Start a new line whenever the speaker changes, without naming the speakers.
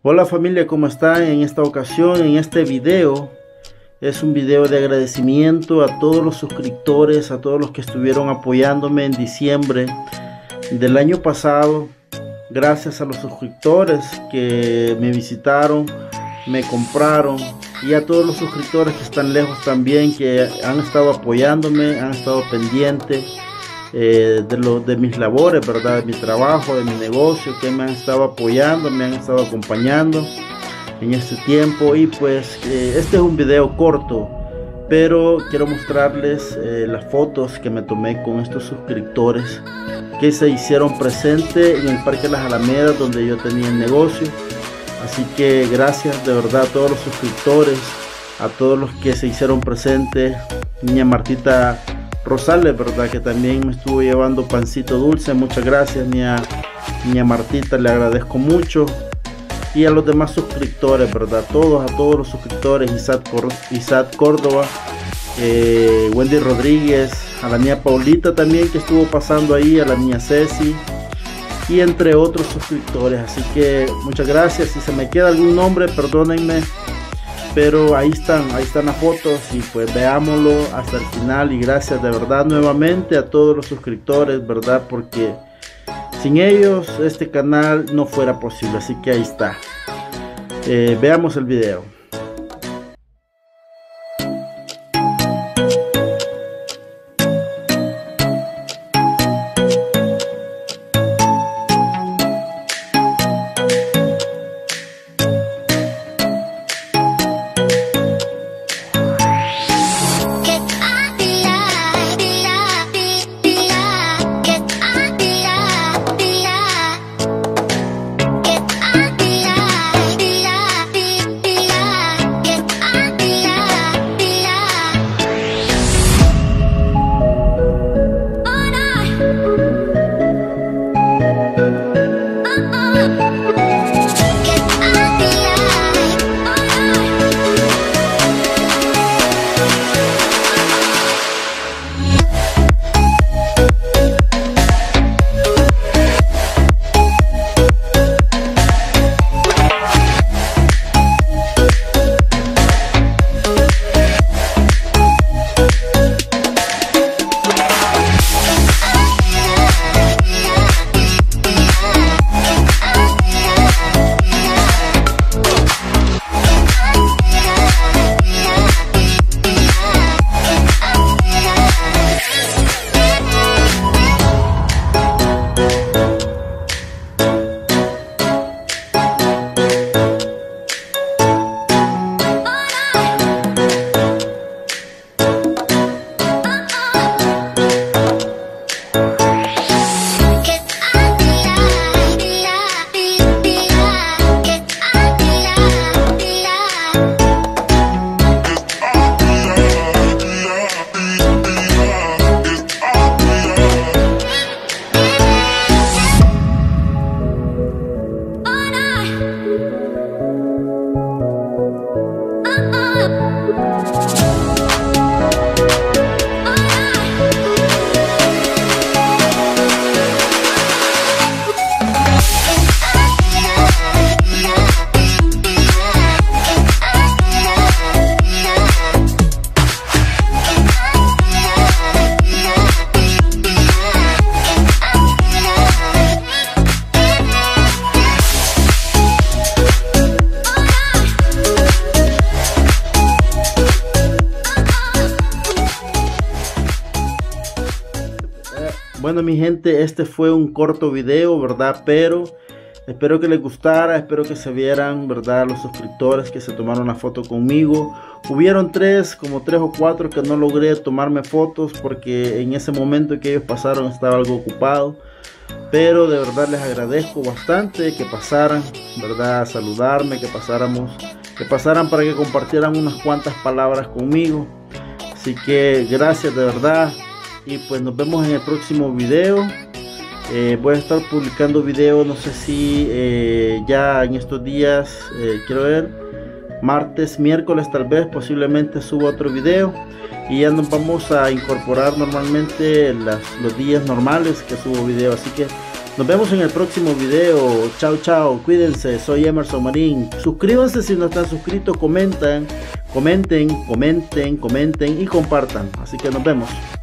Hola familia, ¿cómo están? En esta ocasión, en este video, es un video de agradecimiento a todos los suscriptores, a todos los que estuvieron apoyándome en diciembre del año pasado. Gracias a los suscriptores que me visitaron, me compraron, y a todos los suscriptores que están lejos también, que han estado apoyándome, han estado pendientes de mis labores, ¿verdad? De mi trabajo, de mi negocio, que me han estado apoyando, me han estado acompañando en este tiempo. Y pues este es un video corto, pero quiero mostrarles las fotos que me tomé con estos suscriptores que se hicieron presentes en el Parque Las Alamedas, donde yo tenía el negocio. Así que gracias de verdad a todos los suscriptores, a todos los que se hicieron presentes. Niña Martita Rosales, verdad, que también me estuvo llevando pancito dulce. Muchas gracias, niña Martita, le agradezco mucho. Y a los demás suscriptores, verdad, a todos los suscriptores, Isaac Córdoba, Wendy Rodríguez, a la niña Paulita también que estuvo pasando ahí, a la niña Ceci, y entre otros suscriptores. Así que muchas gracias. Si se me queda algún nombre, perdónenme, pero ahí están las fotos, y pues veámoslo hasta el final. Y gracias de verdad nuevamente a todos los suscriptores, verdad, porque sin ellos este canal no fuera posible. Así que ahí está. Veamos el video. Bueno mi gente, este fue un corto video, verdad, pero espero que les gustara, espero que se vieran, verdad, los suscriptores que se tomaron la foto conmigo. Hubieron como tres o cuatro que no logré tomarme fotos porque en ese momento que ellos pasaron estaba algo ocupado, pero de verdad les agradezco bastante que pasaran, verdad, a saludarme, que pasaran para que compartieran unas cuantas palabras conmigo. Así que gracias de verdad. Y pues nos vemos en el próximo video. Voy a estar publicando videos, no sé si ya en estos días, quiero ver, martes, miércoles tal vez, posiblemente suba otro video. Y ya nos vamos a incorporar normalmente los días normales que subo video. Así que Nos vemos en el próximo video. Chao, chao. Cuídense. Soy Emerson Marín. Suscríbanse si no están suscritos. Comenten y compartan. Así que nos vemos.